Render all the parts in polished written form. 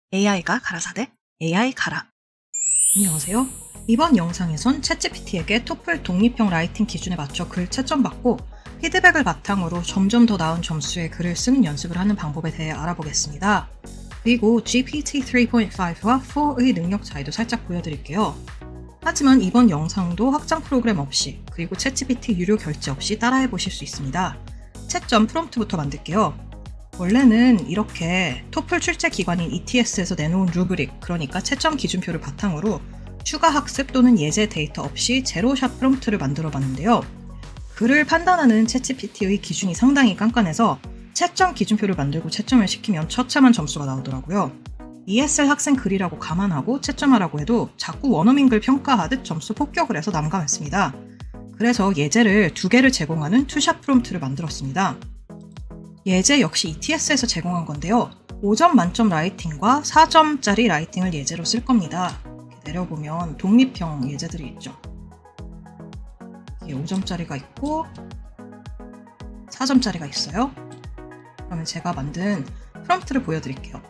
AI가 가라사대 AI 가라. 안녕하세요. 이번 영상에선 챗GPT에게 토플 독립형 라이팅 기준에 맞춰 글 채점받고 피드백을 바탕으로 점점 더 나은 점수의 글을 쓰는 연습을 하는 방법에 대해 알아보겠습니다. 그리고 GPT 3.5와 4의 능력 차이도 살짝 보여드릴게요. 하지만 이번 영상도 확장 프로그램 없이 그리고 챗GPT 유료 결제 없이 따라해보실 수 있습니다. 채점 프롬프트부터 만들게요. 원래는 이렇게 토플 출제 기관인 ETS에서 내놓은 루브릭, 그러니까 채점 기준표를 바탕으로 추가 학습 또는 예제 데이터 없이 제로샷 프롬프트를 만들어 봤는데요. 글을 판단하는 챗GPT의 기준이 상당히 깐깐해서 채점 기준표를 만들고 채점을 시키면 처참한 점수가 나오더라고요. ESL 학생 글이라고 감안하고 채점하라고 해도 자꾸 원어민 글 평가하듯 점수 폭격을 해서 난감했습니다. 그래서 예제를 2개를 제공하는 투샷 프롬프트를 만들었습니다. 예제 역시 ETS에서 제공한 건데요. 5점 만점 라이팅과 4점짜리 라이팅을 예제로 쓸 겁니다. 내려보면 독립형 예제들이 있죠. 5점짜리가 있고 4점짜리가 있어요. 그러면 제가 만든 프롬프트를 보여드릴게요.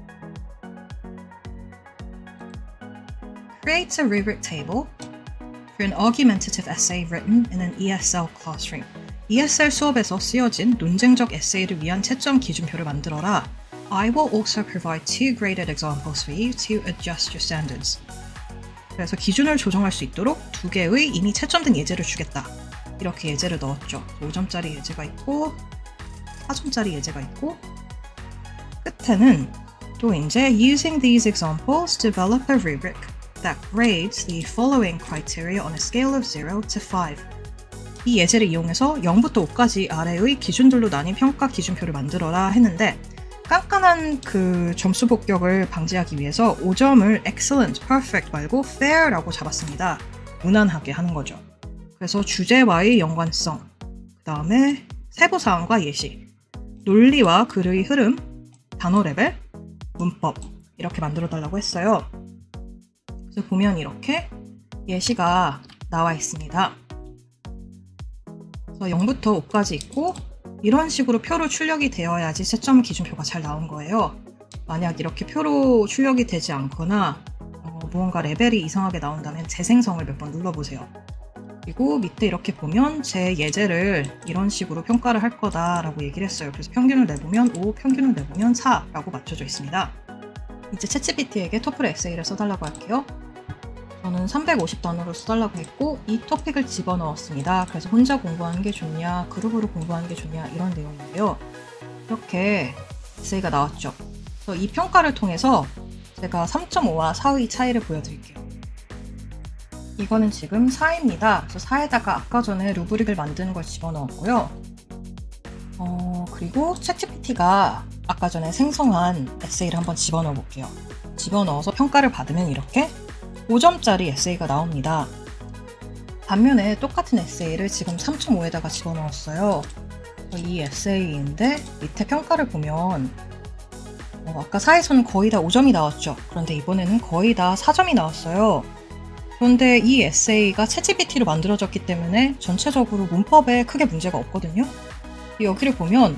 Create a rubric table for an argumentative essay written in an ESL classroom. ESL 수업에서 쓰여진 논쟁적 에세이를 위한 채점 기준표를 만들어라. I will also provide 2 graded examples for you to adjust your standards. 그래서 기준을 조정할 수 있도록 2개의 이미 채점된 예제를 주겠다. 이렇게 예제를 넣었죠. 5점짜리 예제가 있고 4점짜리 예제가 있고 끝에는 또 이제 Using these examples, develop a rubric that grades the following criteria on a scale of 0 to 5. 이 예제를 이용해서 0부터 5까지 아래의 기준들로 나뉜 평가 기준표를 만들어라 했는데 깐깐한 그 점수 폭격을 방지하기 위해서 5점을 excellent, perfect 말고 fair라고 잡았습니다. 무난하게 하는 거죠. 그래서 주제와의 연관성, 그 다음에 세부사항과 예시, 논리와 글의 흐름, 단어 레벨, 문법 이렇게 만들어 달라고 했어요. 그래서 보면 이렇게 예시가 나와 있습니다. 0부터 5까지 있고 이런 식으로 표로 출력이 되어야지 채점 기준표가 잘 나온 거예요. 만약 이렇게 표로 출력이 되지 않거나 무언가 레벨이 이상하게 나온다면 재생성을 몇 번 눌러보세요. 그리고 밑에 이렇게 보면 제 예제를 이런 식으로 평가를 할 거다라고 얘기를 했어요. 그래서 평균을 내보면 5, 평균을 내보면 4라고 맞춰져 있습니다. 이제 챗GPT에게 토플 에세이를 써달라고 할게요. 저는 350단어를 써달라고 했고 이 토픽을 집어넣었습니다. 그래서 혼자 공부하는 게 좋냐, 그룹으로 공부하는 게 좋냐 이런 내용인데요. 이렇게 에세이가 나왔죠. 그래서 이 평가를 통해서 제가 3.5와 4의 차이를 보여드릴게요. 이거는 지금 4입니다. 그래서 4에다가 아까 전에 루브릭을 만드는 걸 집어넣었고요. 그리고 챗GPT가 아까 전에 생성한 에세이를 한번 집어넣어 볼게요. 집어넣어서 평가를 받으면 이렇게 5점짜리 에세이가 나옵니다. 반면에 똑같은 에세이를 지금 3.5에다가 집어넣었어요. 이 에세이인데 밑에 평가를 보면 아까 4에서는 거의 다 5점이 나왔죠. 그런데 이번에는 거의 다 4점이 나왔어요. 그런데 이 에세이가 챗GPT로 만들어졌기 때문에 전체적으로 문법에 크게 문제가 없거든요. 여기를 보면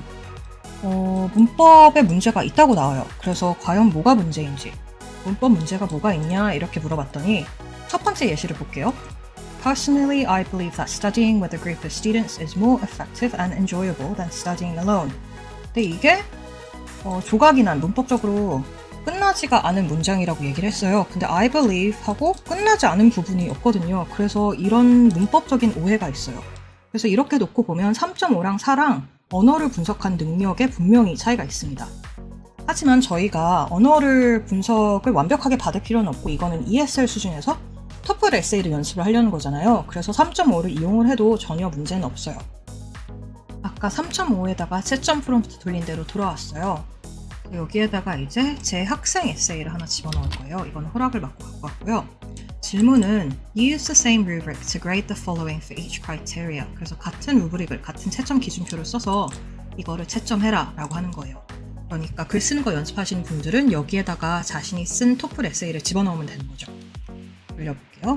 문법에 문제가 있다고 나와요. 그래서 과연 뭐가 문제인지, 문법 문제가 뭐가 있냐 이렇게 물어봤더니 첫 번째 예시를 볼게요. Personally, I believe that studying with a group of students is more effective and enjoyable than studying alone. 근데 이게 조각이 난 문법적으로 끝나지가 않은 문장이라고 얘기를 했어요. 근데 I believe 하고 끝나지 않은 부분이 없거든요. 그래서 이런 문법적인 오해가 있어요. 그래서 이렇게 놓고 보면 3.5랑 4랑 언어를 분석한 능력에 분명히 차이가 있습니다. 하지만 저희가 언어를 분석을 완벽하게 받을 필요는 없고 이거는 ESL 수준에서 토플 에세이를 연습을 하려는 거잖아요. 그래서 3.5를 이용을 해도 전혀 문제는 없어요. 아까 3.5에다가 채점 프롬프트 돌린 대로 돌아왔어요. 여기에다가 이제 제 학생 에세이를 하나 집어넣을 거예요. 이건 허락을 받고 갖고 왔고요. 질문은 Use the same rubric to grade the following for each criteria. 그래서 같은 루브릭을, 같은 채점 기준표를 써서 이거를 채점해라 라고 하는 거예요. 그러니까 글 쓰는 거 연습하시는 분들은 여기에다가 자신이 쓴 토플 에세이를 집어넣으면 되는 거죠. 돌려볼게요.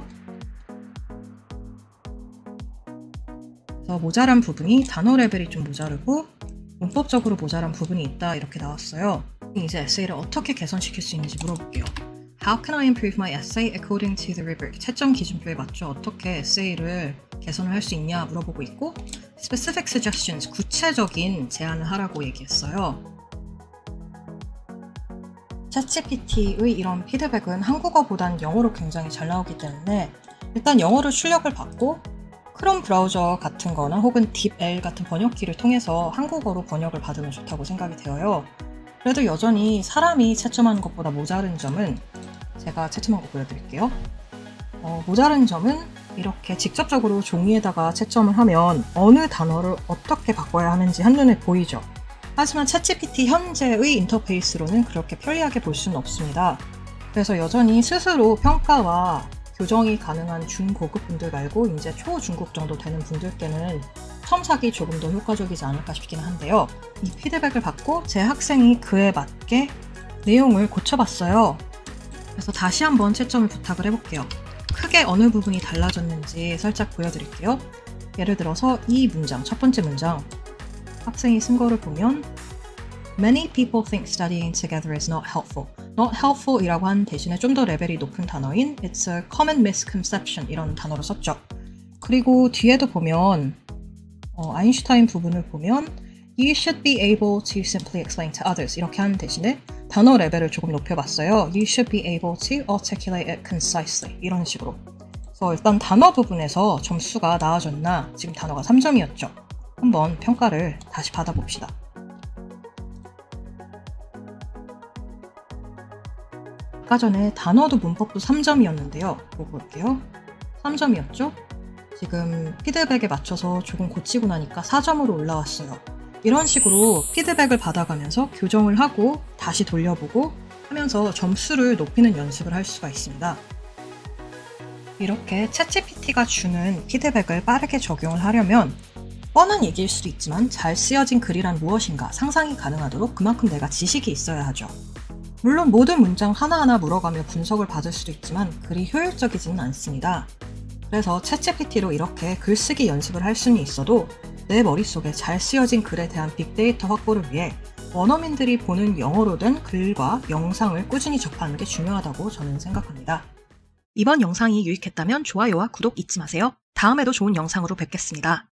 그래서 모자란 부분이 단어 레벨이 좀 모자르고 문법적으로 모자란 부분이 있다 이렇게 나왔어요. 이제 에세이를 어떻게 개선시킬 수 있는지 물어볼게요. How can I improve my essay according to the rubric? 채점 기준표에 맞춰 어떻게 에세이를 개선을 할 수 있냐 물어보고 있고, specific suggestions, 구체적인 제안을 하라고 얘기했어요. 챗GPT의 이런 피드백은 한국어보단 영어로 굉장히 잘 나오기 때문에 일단 영어로 출력을 받고 크롬 브라우저 같은 거나 혹은 딥L 같은 번역기를 통해서 한국어로 번역을 받으면 좋다고 생각이 되어요. 그래도 여전히 사람이 채점하는 것보다 모자른 점은, 제가 채점한 거 보여드릴게요. 모자른 점은 이렇게 직접적으로 종이에다가 채점을 하면 어느 단어를 어떻게 바꿔야 하는지 한눈에 보이죠. 하지만 챗GPT 현재의 인터페이스로는 그렇게 편리하게 볼 수는 없습니다. 그래서 여전히 스스로 평가와 교정이 가능한 중고급 분들 말고 이제 초중급 정도 되는 분들께는 첨삭이 조금 더 효과적이지 않을까 싶긴 한데요. 이 피드백을 받고 제 학생이 그에 맞게 내용을 고쳐봤어요. 그래서 다시 한번 채점을 부탁을 해볼게요. 크게 어느 부분이 달라졌는지 살짝 보여드릴게요. 예를 들어서 이 문장, 첫 번째 문장, 학생이 쓴 거를 보면 Many people think studying together is not helpful. Not helpful 이라고 한 대신에 좀 더 레벨이 높은 단어인 It's a common misconception 이런 단어를 썼죠. 그리고 뒤에도 보면 아인슈타인 부분을 보면 You should be able to simply explain to others 이렇게 하는 대신에 단어 레벨을 조금 높여봤어요. You should be able to articulate it concisely 이런 식으로. 그래서 일단 단어 부분에서 점수가 나아졌나, 지금 단어가 3점이었죠. 한번 평가를 다시 받아봅시다. 아까 전에 단어도 문법도 3점이었는데요. 보고 볼게요. 3점이었죠? 지금 피드백에 맞춰서 조금 고치고 나니까 4점으로 올라왔어요. 이런 식으로 피드백을 받아가면서 교정을 하고 다시 돌려보고 하면서 점수를 높이는 연습을 할 수가 있습니다. 이렇게 챗GPT가 주는 피드백을 빠르게 적용을 하려면 뻔한 얘기일 수도 있지만 잘 쓰여진 글이란 무엇인가 상상이 가능하도록 그만큼 내가 지식이 있어야 하죠. 물론 모든 문장 하나하나 물어가며 분석을 받을 수도 있지만 글이 효율적이지는 않습니다. 그래서 챗GPT로 이렇게 글쓰기 연습을 할 수는 있어도 내 머릿속에 잘 쓰여진 글에 대한 빅데이터 확보를 위해 원어민들이 보는 영어로 된 글과 영상을 꾸준히 접하는 게 중요하다고 저는 생각합니다. 이번 영상이 유익했다면 좋아요와 구독 잊지 마세요. 다음에도 좋은 영상으로 뵙겠습니다.